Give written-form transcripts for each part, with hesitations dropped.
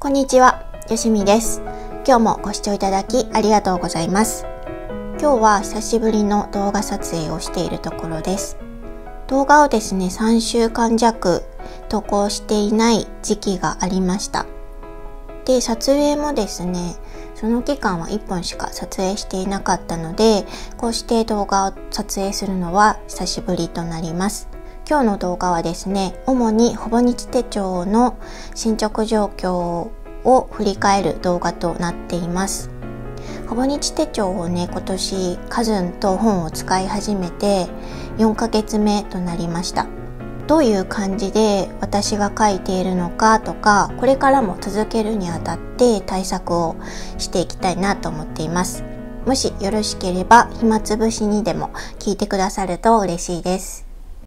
こんにちは、よしみです。今日もご視聴いただきありがとうございます。今日は久しぶりの動画撮影をしているところです。動画をですね、3週間弱投稿していない時期がありました。で、撮影もですね、その期間は1本しか撮影していなかったので、こうして動画を撮影するのは久しぶりとなります。今日の動画はですね、主にほぼ日手帳の進捗状況を振り返る動画となっています。ほぼ日手帳をね、今年カズンと本を使い始めて4ヶ月目となりました。どういう感じで私が書いているのかとか、これからも続けるにあたって対策をしていきたいなと思っています。もしよろしければ暇つぶしにでも聞いてくださると嬉しいです。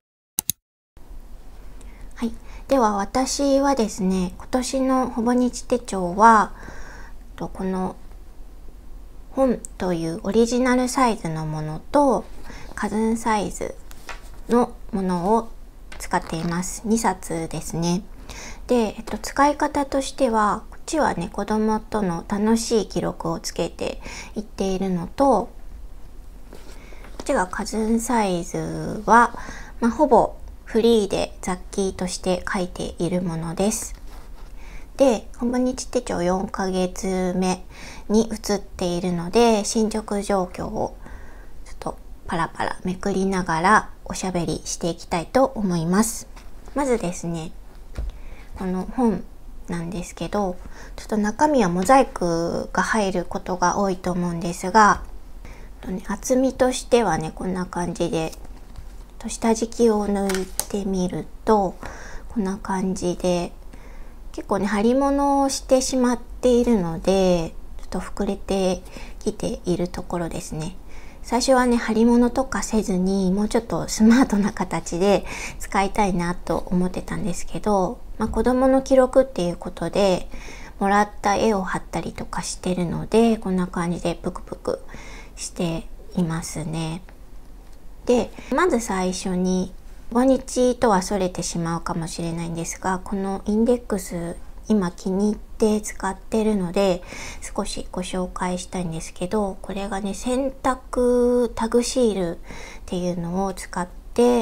はい、では私はですね、今年のほぼ日手帳はこの本というオリジナルサイズのものとカズンサイズのものを使っています。2冊ですね。で、使い方としては、こっちはね、子供との楽しい記録をつけていっているのと、こっちがカズンサイズは、ほぼフリーで雑記として書いているものです。で、ほぼ日手帳4ヶ月目に移っているので、進捗状況をちょっとパラパラめくりながらおしゃべりしていきたいと思います。まずですね、この本なんですけど、ちょっと中身はモザイクが入ることが多いと思うんですが、厚みとしてはね、こんな感じで、下敷きを抜いてみるとこんな感じで、結構ね貼り物をしてしまっているのでちょっと膨れてきているところですね。最初はね貼り物とかせずにもうちょっとスマートな形で使いたいなと思ってたんですけど、子供の記録っていうことでもらった絵を貼ったりとかしてるので、こんな感じでプクプクしていますね。で、まず最初にほぼ日とはそれてしまうかもしれないんですが、このインデックス今気に入って使ってるので少しご紹介したいんですけど、これがね洗濯タグシールっていうのを使って、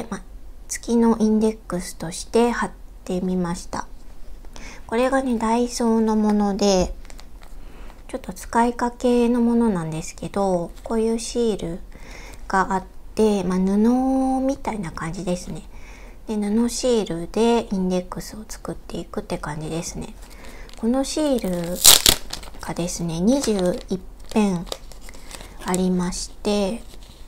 月のインデックスとして貼ってみました。これがねダイソーのものでちょっと使いかけのものなんですけど、こういうシールがあって、布みたいな感じですね。で、布シールでインデックスを作っていくって感じですね。このシールがですね21片ありまして、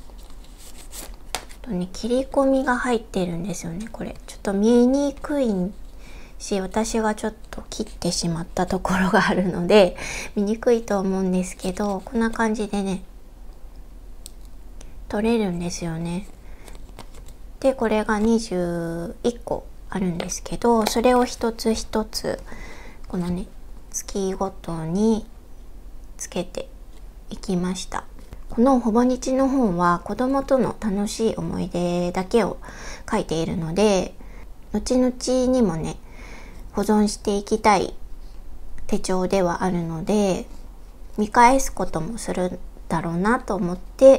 切り込みが入ってるんですよね。これちょっと見えにくいし、私がちょっと切ってしまったところがあるので見にくいと思うんですけど、こんな感じでね取れるんですよね。で、これが21個あるんですけど、それを一つ一つこのね月ごとにつけていきました。このほぼ日の本は子供との楽しい思い出だけを書いているので、後々にもね保存していきたい手帳ではあるので、見返すこともするだろうなと思って、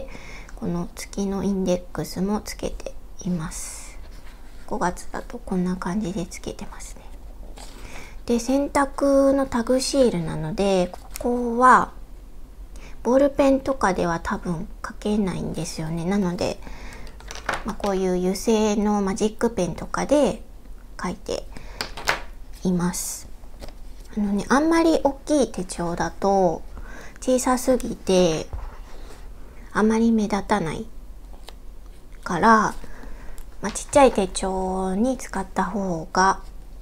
この月のインデックスもつけています。5月だとこんな感じでつけてますね。で、洗濯のタグシールなので、ここはボールペンとかでは多分書けないんですよね。なので、こういう油性のマジックペンとかで書いています。あんまり大きい手帳だと小さすぎてあまり目立たないから、ちっちゃい手帳に使った方が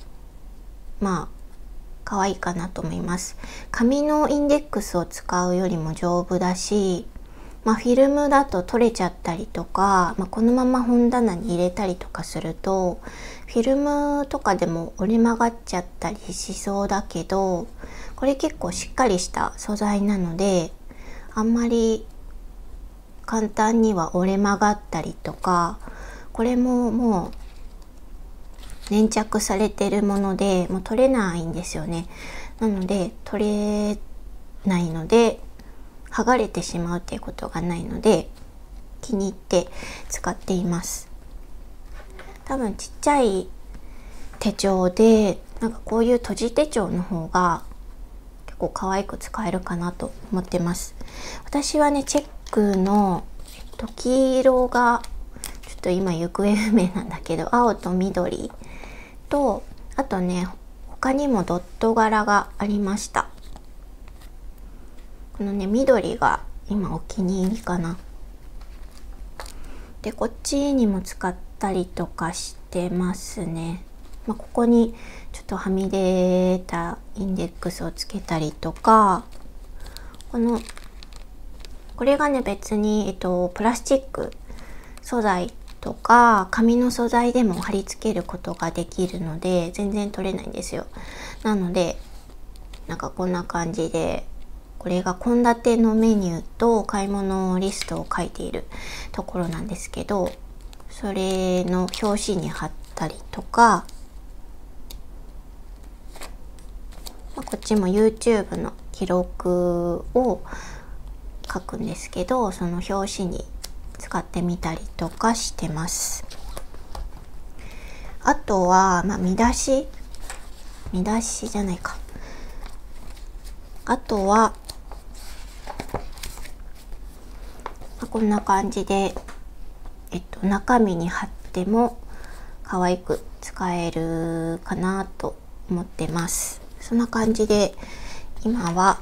可愛いかなと思います。紙のインデックスを使うよりも丈夫だし、フィルムだと取れちゃったりとか、このまま本棚に入れたりとかするとフィルムとかでも折れ曲がっちゃったりしそうだけど、これ結構しっかりした素材なのであんまり簡単には折れ曲がったりとか、これもも粘着されてるものでもう取れないんですよね。なので取れないので剥がれてしまうっていうことがないので気に入って使っています。多分ちっちゃい手帳でなんかこういう閉じ手帳の方が結構可愛く使えるかなと思ってます。私はねチェックの、黄色がちょっと今行方不明なんだけど、青と緑とあとね他にもドット柄がありました。このね緑が今お気に入りかな。でこっちにも使ったりとかしてますね。ここにちょっとはみ出たインデックスをつけたりとか、これがね別に、プラスチック素材とか紙の素材でも貼り付けることができるので全然取れないんですよ。なのでなんかこんな感じで、これが献立のメニューと買い物リストを書いているところなんですけど、それの表紙に貼ったりとか、こっちも YouTube の記録を書くんですけど、その表紙に使ってみたりとかしてます。あとは、見出しじゃないか。あとはこんな感じで、中身に貼っても可愛く使えるかなと思ってます。そんな感じで今は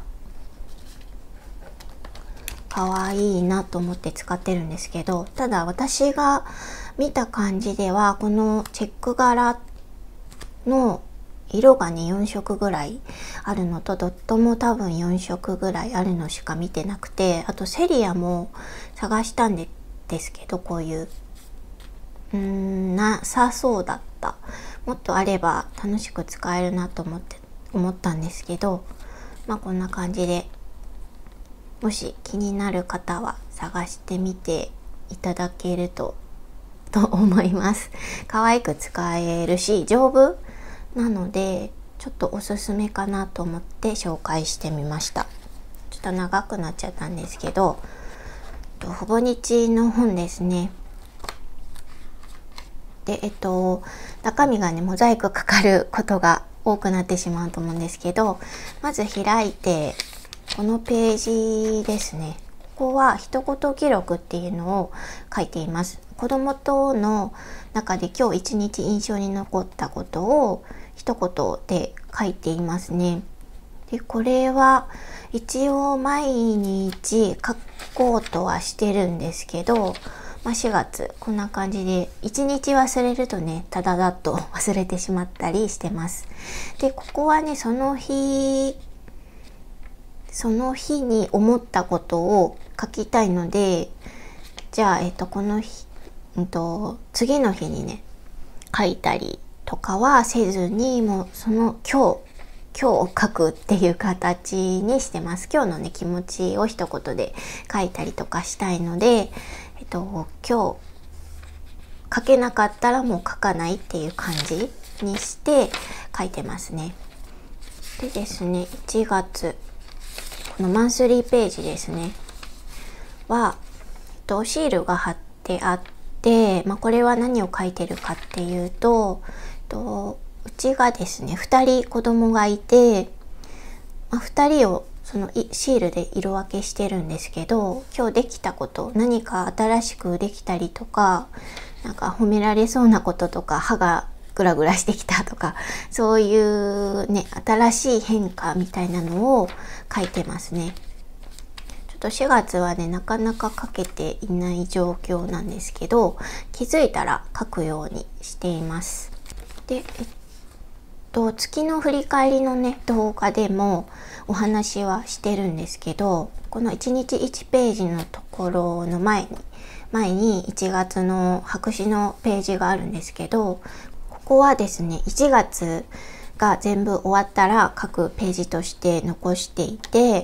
可愛いなと思って使ってるんですけど、ただ私が見た感じではこのチェック柄の色がね4色ぐらいあるのと、ドットも多分4色ぐらいあるのしか見てなくて、あとセリアも探したんですけど、こういうなさそうだった。もっとあれば楽しく使えるなと思ったんですけど、こんな感じでもし気になる方は探してみていただけると思います。可愛く使えるし丈夫なのでちょっとおすすめかなと思って紹介してみました。ちょっと長くなっちゃったんですけど、ほぼ日の本ですね。で中身がねモザイクかかることが多くなってしまうと思うんですけど、まず開いてこのページですね。ここは一言記録っていうのを書いています。子供との中で今日一日印象に残ったことを一言で書いていますね。でこれは一応毎日書こうとはしてるんですけど、4月こんな感じで1日忘れるとねただだっと忘れてしまったりしてます。でここはねその日に思ったことを書きたいので、じゃあ、この日、次の日にね書いたりとかはせずに、もうその今日を書くっていう形にしてます。今日のね気持ちを一言で書いたりとかしたいので、今日書けなかったらもう書かないっていう感じにして書いてますね。でですね、1月このマンスリーページですねは、シールが貼ってあって、これは何を書いてるかっていうと、うちがですね2人子供がいて、2人をそのシールで色分けしてるんですけど、今日できたこと、何か新しくできたりとか、なんか褒められそうなこととか、歯がグラグラしてきたとか、そういうね新しい変化みたいなのを書いてますね。ちょっと4月はねなかなか書けていない状況なんですけど、気づいたら書くようにしています。で月の振り返りのね動画でもお話はしてるんですけど、この1日1ページのところの前に1月の白紙のページがあるんですけど、ここはですね1月が全部終わったら各ページとして残していて、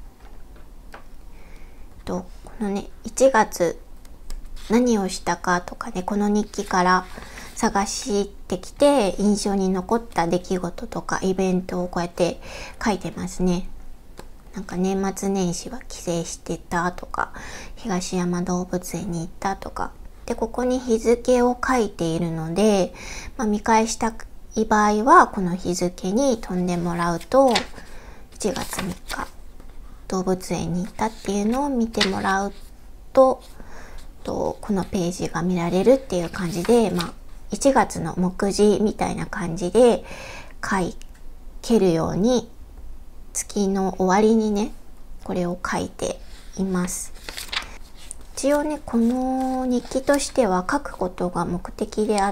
このね1月何をしたかとかね、この日記から探してきて印象に残った出来事とかイベントをこうやって書いてますね。なんか年末年始は帰省してたとか、東山動物園に行ったとかで、ここに日付を書いているので、見返したい場合はこの日付に飛んでもらうと、1月3日動物園に行ったっていうのを見てもらうと、このページが見られるっていう感じで、1月の目次みたいな感じで書けるように、月の終わりにねこれを書いています。一応ねこの日記としては書くことが目的であって、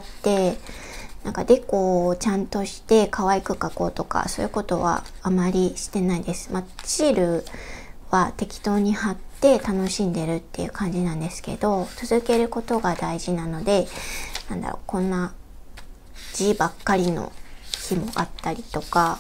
なんかデコをちゃんとして可愛く書こうとかそういうことはあまりしてないです。シールは適当に貼って楽しんでるっていう感じなんですけど、続けることが大事なので、こんな字ばっかりの日もあったりとか、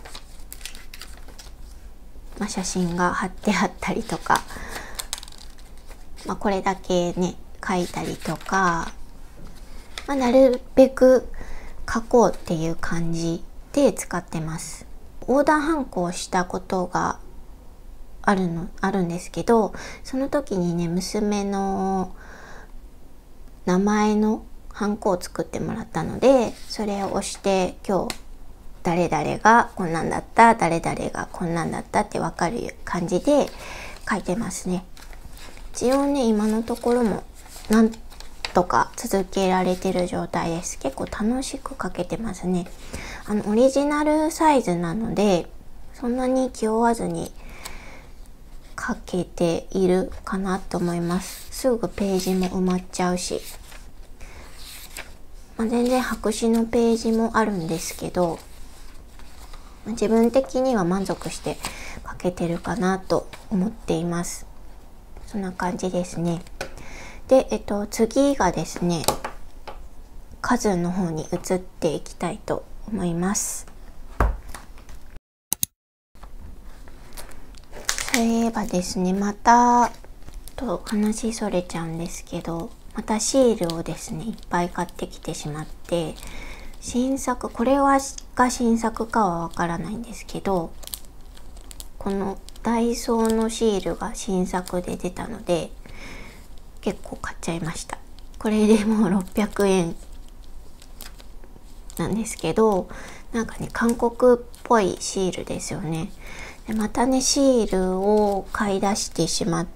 写真が貼ってあったりとか、これだけね書いたりとか、なるべく書こうっていう感じで使ってます。横断反抗したことがあるんですけど、その時にね娘の名前のハンコを作ってもらったので、それを押して今日誰々がこんなんだった、誰々がこんなんだったって分かる感じで書いてますね。一応ね今のところもなんとか続けられてる状態です。結構楽しく書けてますね。オリジナルサイズなのでそんなに気負わずに書けているかなと思います。すぐページも埋まっちゃうし、全然白紙のページもあるんですけど、自分的には満足して書けてるかなと思っています。そんな感じですね。で、次がですね、数の方に移っていきたいと思います。そういえばですね、また話それちゃうんですけど、またシールをですねいっぱい買ってきてしまって、新作、これが新作かはわからないんですけど、このダイソーのシールが新作で出たので結構買っちゃいました。これでもう600円なんですけど、なんかね韓国っぽいシールですよね。でまたねシールを買い出してしまって、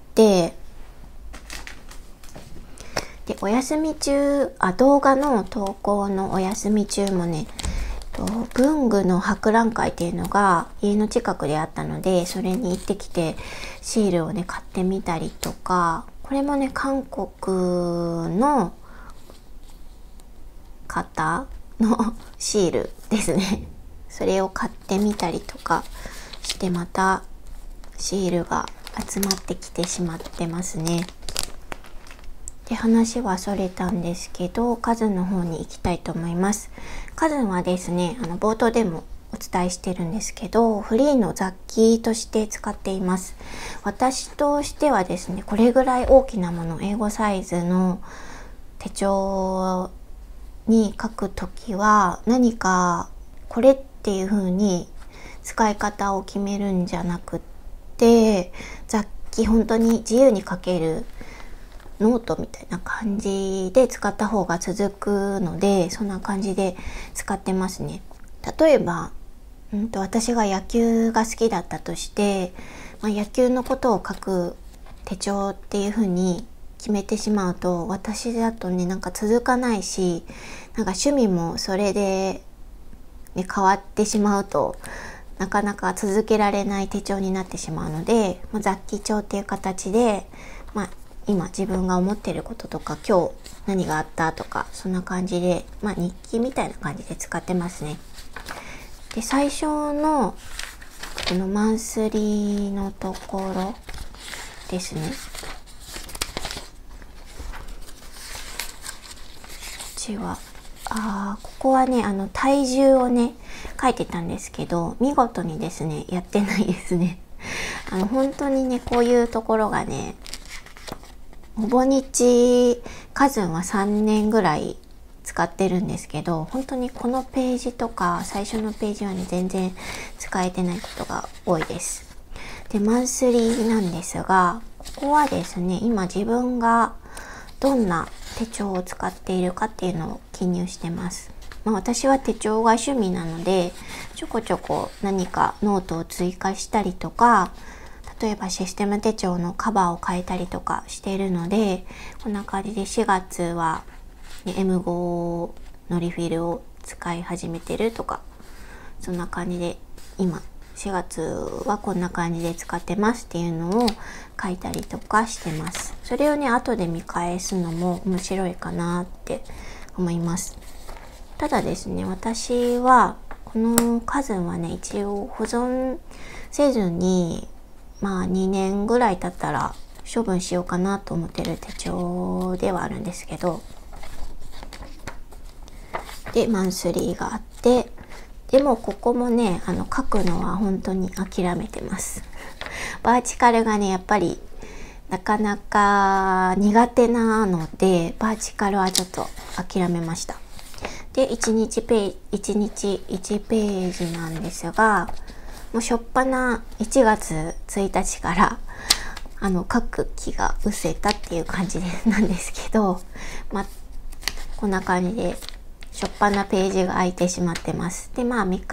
でお休み中、動画の投稿のお休み中もね、文具の博覧会っていうのが家の近くであったので、それに行ってきてシールをね買ってみたりとか、これもね韓国の方のシールですね。それを買ってみたりとかして、またシールが集まってきてしまってますね。で話はそれたんですけど、数の方に行きたいと思います。数はですね、冒頭でもお伝えしてるんですけど、フリーの雑記として使っています。私としてはですね、これぐらい大きなもの、A5サイズの手帳に書くときは、何かこれっていう風に使い方を決めるんじゃなくって、雑記本当に自由に書けるノートみたいな感じで使った方が続くので、そんな感じで使ってますね。例えば、私が野球が好きだったとして、野球のことを書く手帳っていう風に決めてしまうと、私だとねなんか続かないし、なんか趣味もそれで、変わってしまうとなかなか続けられない手帳になってしまうので、雑記帳っていう形で、今自分が思っていることとか、今日何があったとか、そんな感じで、日記みたいな感じで使ってますね。で最初のこのマンスリーのところですね、こっちはここはね体重をね書いてたんですけど、見事にですねやってないですね。本当にねこういうところがね、ほぼ日カズンは3年ぐらい使ってるんですけど、本当にこのページとか最初のページはね全然使えてないことが多いです。でマンスリーなんですが、ここはですね今自分がどんな手帳を使っているかっていうのを記入してます。私は手帳が趣味なのでちょこちょこ何かノートを追加したりとか、例えばシステム手帳のカバーを変えたりとかしているので、こんな感じで4月は、ね、M5 のリフィルを使い始めてるとか、そんな感じで今4月はこんな感じで使ってますっていうのを書いたりとかしてます。それをね後で見返すのも面白いかなって思います。ただですね、私はこの数はね一応保存せずに2年ぐらい経ったら処分しようかなと思ってる手帳ではあるんですけど、でマンスリーがあって、でもここもね書くのは本当に諦めてます。バーチカルがねやっぱりなかなか苦手なので、バーチカルはちょっと諦めました。で1日1ページなんですが、もう初っ端1月1日から書く気が失せたっていう感じなんですけど、こんな感じで初っ端ページが空いてしまってます。で3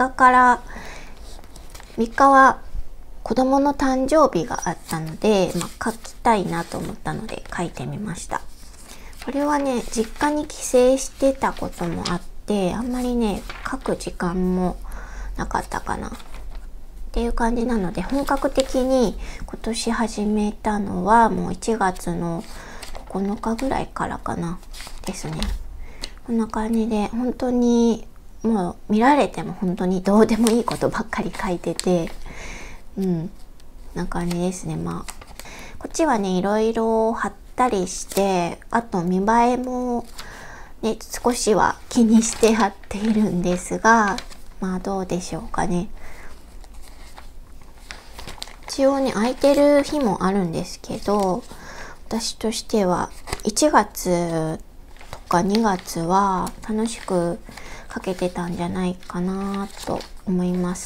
日は子供の誕生日があったので、書きたいなと思ったので書いてみました。これはね実家に帰省してたこともあって、あんまりね書く時間もなかったかなっていう感じなので、本格的に今年始めたのはもう1月の9日ぐらいからかなですね。こんな感じで本当にもう見られても本当にどうでもいいことばっかり書いてて、な感じですね。こっちはねいろいろ貼ったりして、あと見栄えもね少しは気にして貼っているんですが、どうでしょうかね。一応ね空いてる日もあるんですけど、私としては1月とか2月は楽しく書けてたんじゃないかなと思います。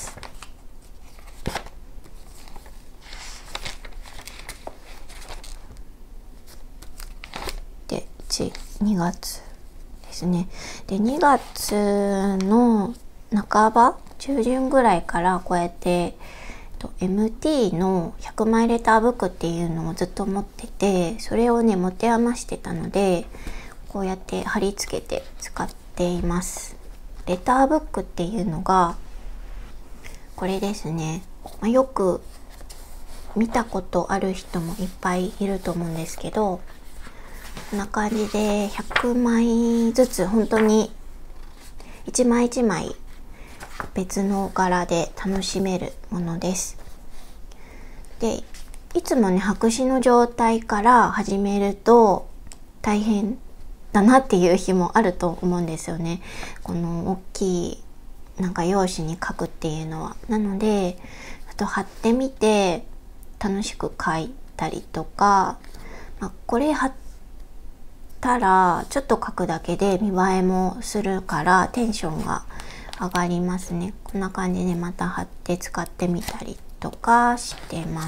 で2月ですね。で2月の半ば中旬ぐらいからこうやってMT の100枚レターブックっていうのをずっと持ってて、それをね持て余してたのでこうやって貼り付けて使っています。レターブックっていうのがこれですね。よく見たことある人もいっぱいいると思うんですけど、こんな感じで100枚ずつ本当に1枚1枚別の柄で楽しめるものです。でいつもね白紙の状態から始めると大変だなっていう日もあると思うんですよね。この大きい用紙に書くっていうのは。なので貼ってみて楽しく書いたりとか、これ貼ったらちょっと書くだけで見栄えもするからテンションが上がりますね。こんな感じでまた貼って使ってみたりとかしてます。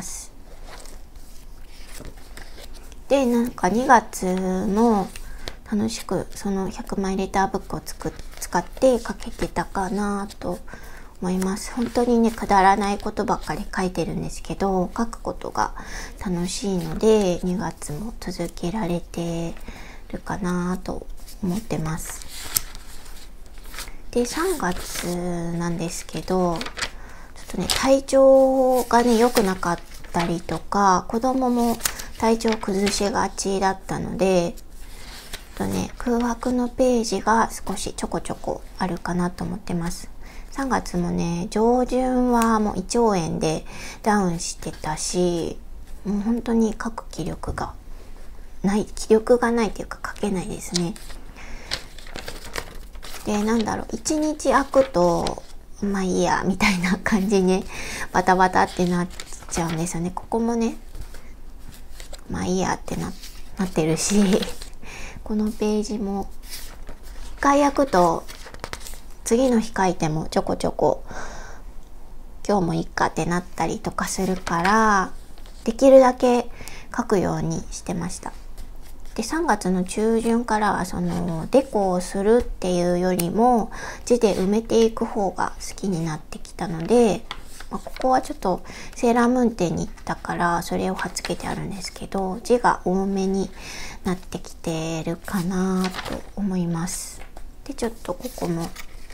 で2月も楽しくその100枚レターブックを使って書けてたかなと思います。本当にねくだらないことばっかり書いてるんですけど、書くことが楽しいので2月も続けられてるかなと思ってます。で3月なんですけど、ちょっとね体調がね良くなかったりとか、子供も体調崩しがちだったので空白のページが少しちょこちょこあるかなと思ってます。3月もね上旬はもう胃腸炎でダウンしてたし、もう本当に書く気力がないっていうか書けないですね。で1日空くといいやみたいな感じにバタバタってなっちゃうんですよね。ここもねいいやってなってるしこのページも一回焼くと次の日書いてもちょこちょこ今日もいいかってなったりとかするから、できるだけ書くようにしてました。で、3月の中旬からはそのデコをするっていうよりも字で埋めていく方が好きになってきたので、ここはちょっとセーラームーン店に行ったからそれを貼っつけてあるんですけど、字が多めになってきてるかなと思います。で、ちょっとここも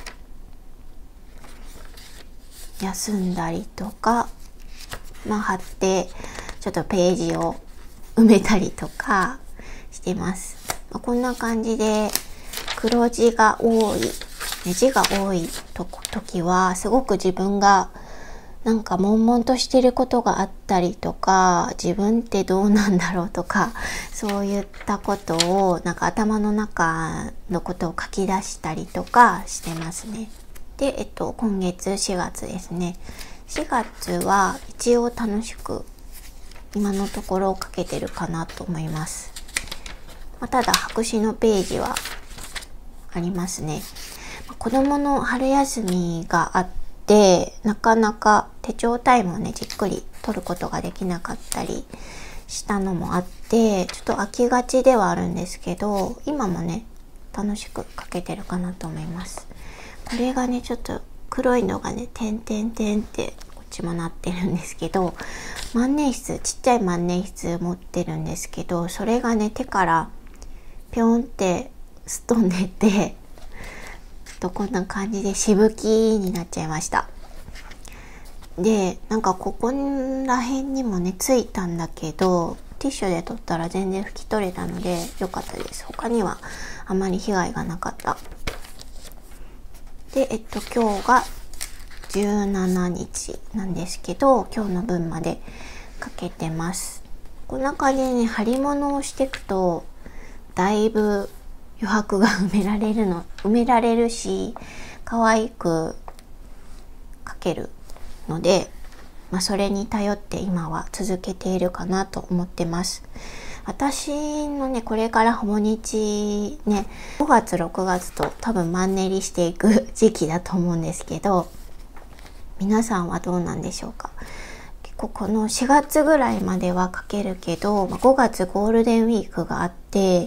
休んだりとか、貼ってちょっとページを埋めたりとかしてます。こんな感じで黒字が多い、字が多い時はすごく自分がなんか悶々としてることがあったりとか、自分ってどうなんだろうとか、そういったことをなんか頭の中のことを書き出したりとかしてますね。で、今月4月ですね。4月は一応楽しく今のところ書けてるかなと思います。ただ白紙のページはありますね。子供の春休みがあって、なかなか手帳タイムをねじっくり取ることができなかったりしたのもあって、ちょっと飽きがちではあるんですけど、今もね楽しく書けてるかなと思います。これがねちょっと黒いのがね点々点ってこっちもなってるんですけど、万年筆、ちっちゃい万年筆持ってるんですけど、それがね手からぴょんってすっ飛んでて、こんな感じでしぶきになっちゃいました。で、なんかここら辺にもねついたんだけど、ティッシュで取ったら全然拭き取れたので良かったです。他にはあまり被害がなかった。で、今日が17日なんですけど、今日の分までかけてます。こんな感じでね貼り物をしていくとだいぶ余白が埋められるし、可愛く描けるので、それに頼って今は続けているかなと思ってます。私のねこれからほぼ日ね、5月6月と多分マンネリしていく時期だと思うんですけど、皆さんはどうなんでしょうか。結構この4月ぐらいまでは描けるけど、5月ゴールデンウィークがあって、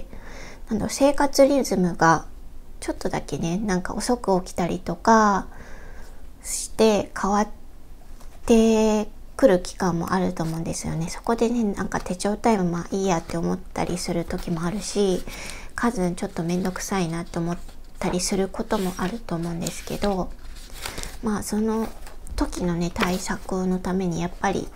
生活リズムがちょっとだけねなんか遅く起きたりとかして変わってくる期間もあると思うんですよね。そこでねなんか手帳タイムいいやって思ったりする時もあるし、数ちょっとめんどくさいなって思ったりすることもあると思うんですけど、その時のね対策のためにやっぱり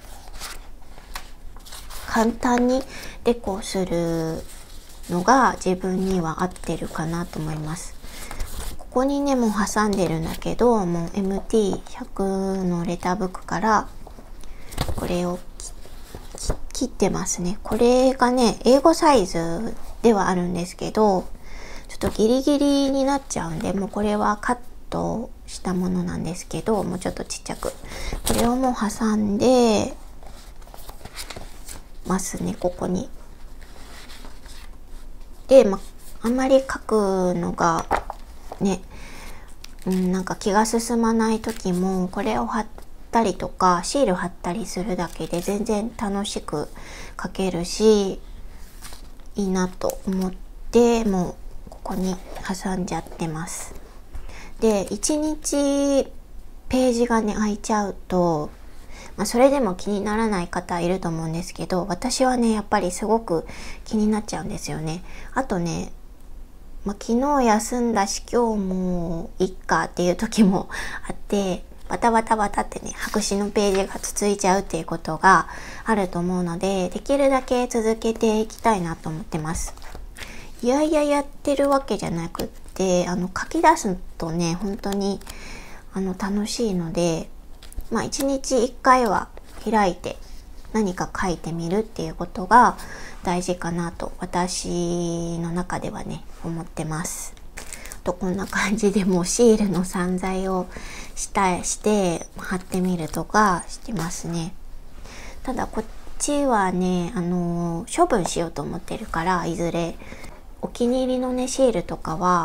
簡単にデコするのが自分には合ってるかなと思います。ここにねもう挟んでるんだけど、もう MT100 のレターブックからこれを切ってますね。これがね英語サイズではあるんですけど、ちょっとギリギリになっちゃうんで、もうこれはカットしたものなんですけど、もうちょっとちっちゃくこれをもう挟んでますね、ここに。で、あんまり書くのがね、なんか気が進まない時もこれを貼ったりとかシール貼ったりするだけで全然楽しく書けるし、いいなと思ってもうここに挟んじゃってます。で、1日ページがね空いちゃうと、それでも気にならない方いると思うんですけど、私はねやっぱりすごく気になっちゃうんですよね。あとね、昨日休んだし今日もいっかっていう時もあって、バタバタバタってね白紙のページが続いちゃうっていうことがあると思うので、できるだけ続けていきたいなと思ってます。いやいややってるわけじゃなくって、書き出すとね本当に楽しいので、1日1回は開いて何か書いてみるっていうことが大事かなと私の中ではね思ってます。こんな感じでもうシールの散剤をして貼ってみるとかしてますね。ただこっちはね処分しようと思ってるから、いずれお気に入りのねシールとかは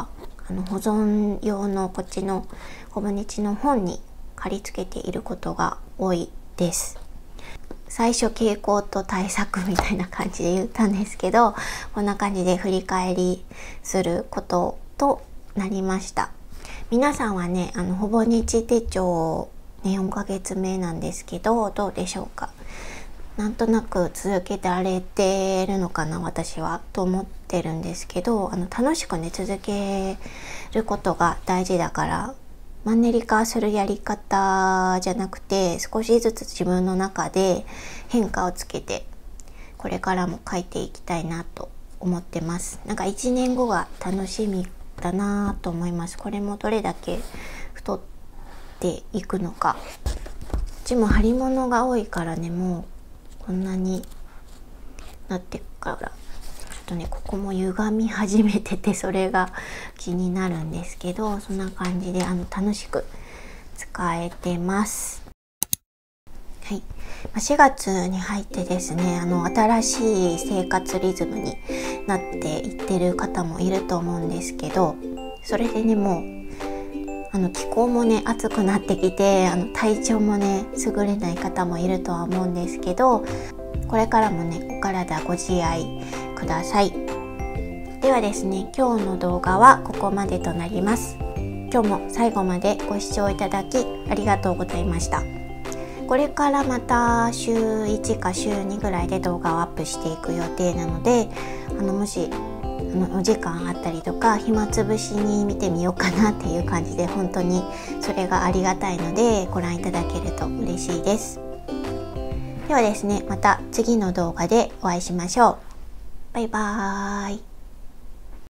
保存用のこっちのほぼ日の本に貼り付けていることが多いです。最初傾向と対策みたいな感じで言ったんですけど、こんな感じで振り返りすることとなりました。皆さんはね、ほぼ日手帳、ね、4ヶ月目なんですけど、どうでしょうか。なんとなく続けてられてるのかな、私はと思ってるんですけど、楽しくね続けることが大事だから、マンネリ化するやり方じゃなくて、少しずつ自分の中で変化をつけてこれからも書いていきたいなと思ってます。なんか1年後が楽しみだなと思います。これもどれだけ太っていくのか。うちも貼り物が多いからね、もうこんなになってからちょっとね、ここも歪み始めてて、それが気になるんですけど、そんな感じで楽しく使えてます。はい、4月に入ってですね、新しい生活リズムになっていってる方もいると思うんですけど、それでね、もう気候もね暑くなってきて、体調もね優れない方もいるとは思うんですけど、これからもねお体ご自愛ください。ではですね、今日の動画はここまでとなります。今日も最後までご視聴いただきありがとうございました。これからまた週1か週2ぐらいで動画をアップしていく予定なので、もしお時間あったりとか、暇つぶしに見てみようかなっていう感じで、本当にそれがありがたいのでご覧いただけると嬉しいです。ではですね、また次の動画でお会いしましょう。バイバーイ。